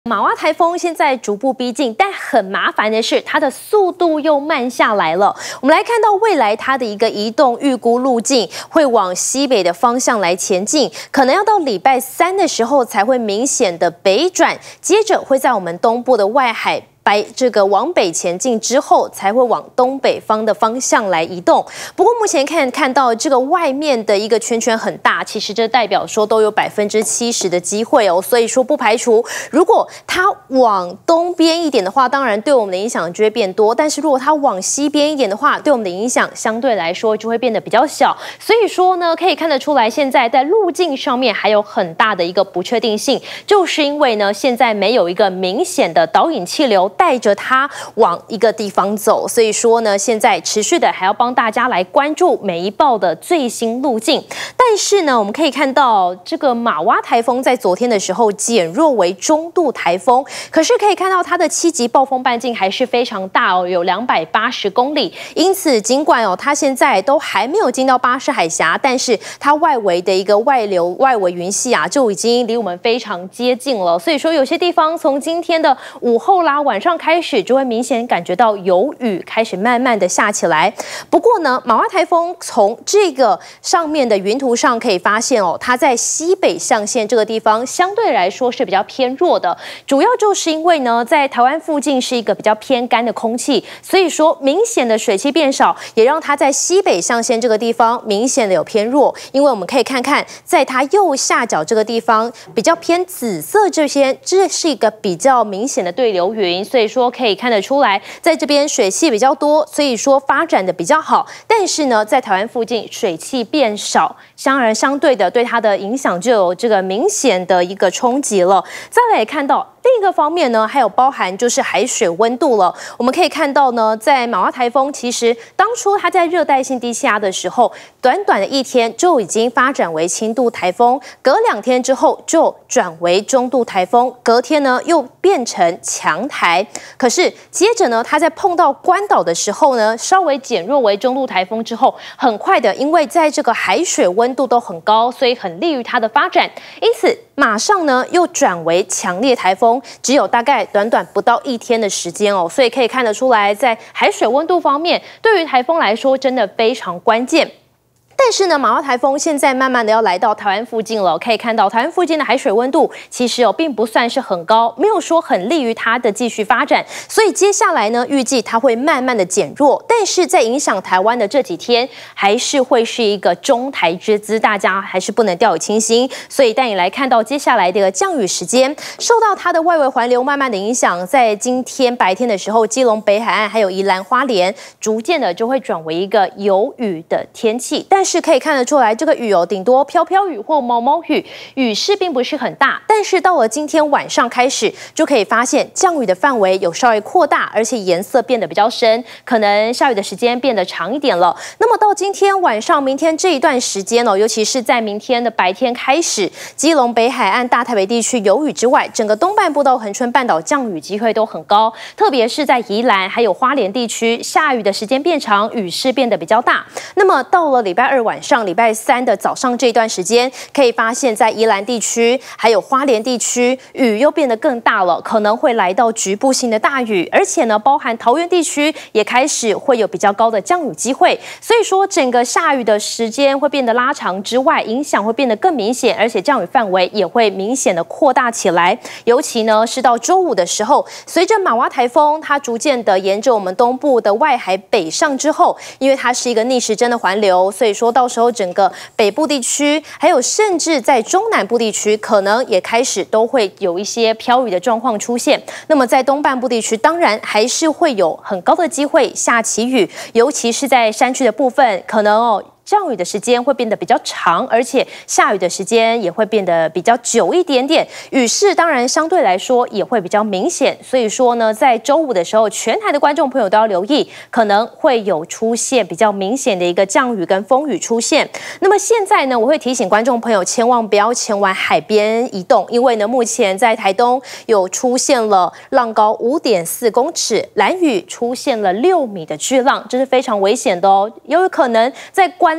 马哇台风现在逐步逼近，但很麻烦的是，它的速度又慢下来了。我们来看到未来它的一个移动预估路径，会往西北的方向来前进，可能要到礼拜3的时候才会明显的北转，接着会在我们东部的外海。往北前进之后，才会往东北方的方向来移动。不过目前看到这个外面的一个圈圈很大，其实这代表说都有70%的机会哦，所以说不排除如果它往东边一点的话，当然对我们的影响就会变多；但是如果它往西边一点的话，对我们的影响相对来说就会变得比较小。所以说呢，可以看得出来，现在在路径上面还有很大的一个不确定性，就是因为呢，现在没有一个明显的导引气流带着它往一个地方走，所以说呢，现在持续的还要帮大家来关注每一报的最新路径。但是呢，我们可以看到这个马哇台风在昨天的时候减弱为中度台风，可是可以看到它的7级暴风半径还是非常大哦，有280公里。因此，尽管它现在都还没有进到巴士海峡，但是它外围的一个外围云系就已经离我们非常接近了。所以说，有些地方从今天的午后晚上开始就会明显感觉到有雨开始慢慢的下起来。不过呢，马哇台风从这个上面的云图上可以发现它在西北象限这个地方相对来说是比较偏弱的，主要就是因为呢，在台湾附近是一个比较偏干的空气，所以说明显的水汽变少，也让它在西北象限这个地方明显的有偏弱。因为我们可以看看，在它右下角这个地方比较偏紫色这是一个比较明显的对流云。所以说可以看得出来，在这边水汽比较多，所以说发展的比较好。但是呢，在台湾附近水汽变少，相对的对它的影响就有这个明显的一个冲击了。再来也看到另一个方面呢，还有包含就是海水温度了。我们可以看到呢，在马哇台风其实当初它在热带性低气压的时候，短短的1天就已经发展为轻度台风，隔2天之后就转为中度台风，隔天呢又变成强台。可是接着呢，它在碰到关岛的时候呢，稍微减弱为中度台风之后，很快的，因为在这个海水温度都很高，所以很利于它的发展，因此马上呢又转为强烈台风，只有大概短不到1天的时间哦，所以可以看得出来，在海水温度方面，对于台风来说真的非常关键。但是呢，马哇台风现在慢慢的要来到台湾附近了，可以看到台湾附近的海水温度其实并不算是很高，没有说很利于它的继续发展，所以接下来呢，预计它会慢慢的减弱，但是在影响台湾的这几天，还是会是一个中台之姿，大家还是不能掉以轻心。所以带你来看到接下来的降雨时间，受到它的外围环流慢慢的影响，在今天白天的时候，基隆北海岸还有宜兰花莲，逐渐的就会转为一个有雨的天气，但是可以看得出来，这个雨顶多飘飘雨或毛毛雨，雨势并不是很大。但是到了今天晚上开始，就可以发现降雨的范围有稍微扩大，而且颜色变得比较深，可能下雨的时间变得长一点了。那么到今天晚上、明天这一段时间尤其是在明天的白天开始，基隆北海岸、大台北地区有雨之外，整个东半部到恒春半岛降雨机会都很高，特别是在宜兰还有花莲地区，下雨的时间变长，雨势变得比较大。那么到了礼拜2晚上、礼拜3的早上这一段时间，可以发现在宜兰地区还有花莲地区，雨又变得更大了，可能会来到局部性的大雨，而且呢，包含桃园地区也开始会有比较高的降雨机会。所以说，整个下雨的时间会变得拉长之外，影响会变得更明显，而且降雨范围也会明显的扩大起来。尤其呢，是到周五的时候，随着马哇台风它逐渐的沿着我们东部的外海北上之后，因为它是一个逆时针的环流，所以说到时候整个北部地区，还有甚至在中南部地区，可能也开始都会有一些飘雨的状况出现。那么在东半部地区，当然还是会有很高的机会下起雨，尤其是在山区的部分，可能降雨的时间会变得比较长，而且下雨的时间也会变得比较久一点点，雨势当然相对来说也会比较明显。所以说呢，在周五的时候，全台的观众朋友都要留意，可能会有出现比较明显的一个降雨跟风雨出现。那么现在呢，我会提醒观众朋友千万不要前往海边移动，因为呢，目前在台东有出现了浪高5.4公尺，兰屿出现了6米的巨浪，这是非常危险的哦，有可能在关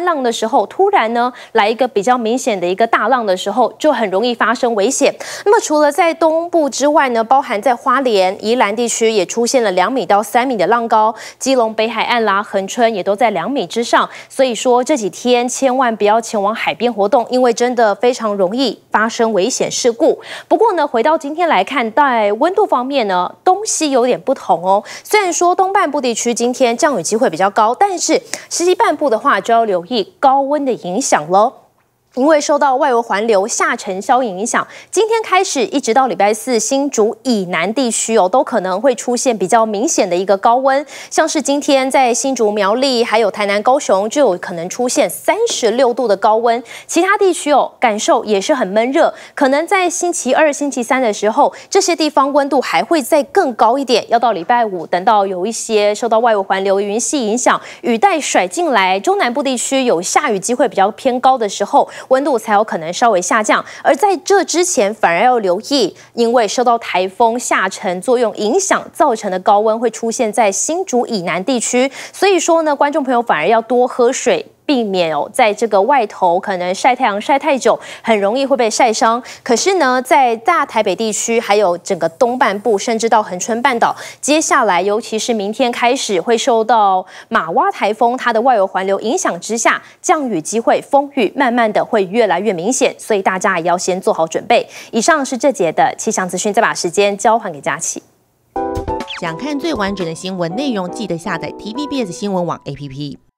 三浪的时候，突然呢来一个比较明显的一个大浪的时候，就很容易发生危险。那么除了在东部之外呢，包含在花莲、宜兰地区也出现了2米到3米的浪高，基隆北海岸啦、恒春也都在2米之上。所以说这几天千万不要前往海边活动，因为真的非常容易发生危险事故。不过呢，回到今天来看，在温度方面呢，东西有点不同哦。虽然说东半部地区今天降雨机会比较高，但是西半部的话就要留意高温的影响咯。因为受到外围环流下沉效应影响，今天开始一直到礼拜四，新竹以南地区都可能会出现比较明显的一个高温，像是今天在新竹、苗栗还有台南、高雄就有可能出现36度的高温，其他地区感受也是很闷热，可能在星期二、星期三的时候，这些地方温度还会再更高一点，要到礼拜五，等到有一些受到外围环流云系影响，雨带甩进来，中南部地区有下雨机会比较偏高的时候，温度才有可能稍微下降，而在这之前反而要留意，因为受到台风下沉作用影响造成的高温会出现在新竹以南地区，所以说呢，观众朋友反而要多喝水。避免在这个外头可能晒太阳晒太久，很容易会被晒伤。可是呢，在大台北地区，还有整个东半部，甚至到恒春半岛，接下来尤其是明天开始，会受到马洼台风它的外围环流影响之下，降雨机会、风雨慢慢的会越来越明显，所以大家也要先做好准备。以上是这节的气象资讯，再把时间交还给佳琪。 想看最完整的新闻内容，记得下载 TVBS 新闻网 APP。